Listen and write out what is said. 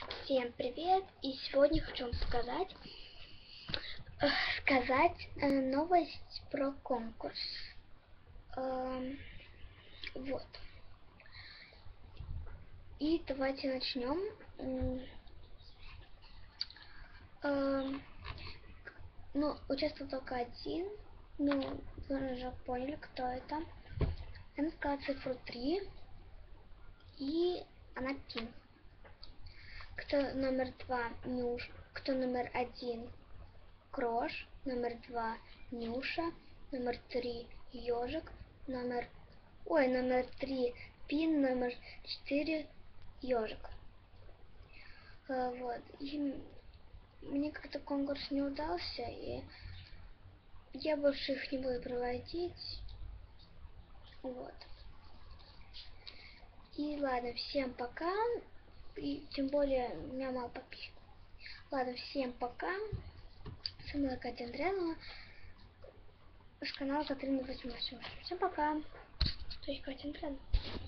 Всем привет! И сегодня хочу вам сказать новость про конкурс. Вот. И давайте начнем. Ну, участвовал только один. Ну, вы уже поняли, кто это. Она сказала цифру 3. И она Пин. Кто номер 2 Нюш, кто номер 1 Крош, номер 2 Нюша, номер 3 Ежик, номер 3 Пин, номер 4 Ежик. Вот. И мне как-то конкурс не удался, и я больше их не буду проводить. Вот. И ладно, всем пока. И тем более у меня мало подписчиков. Ладно, всем пока. С вами Катя Андреевна с канала Катрина 88. Всем пока. То есть Катя Андреевна.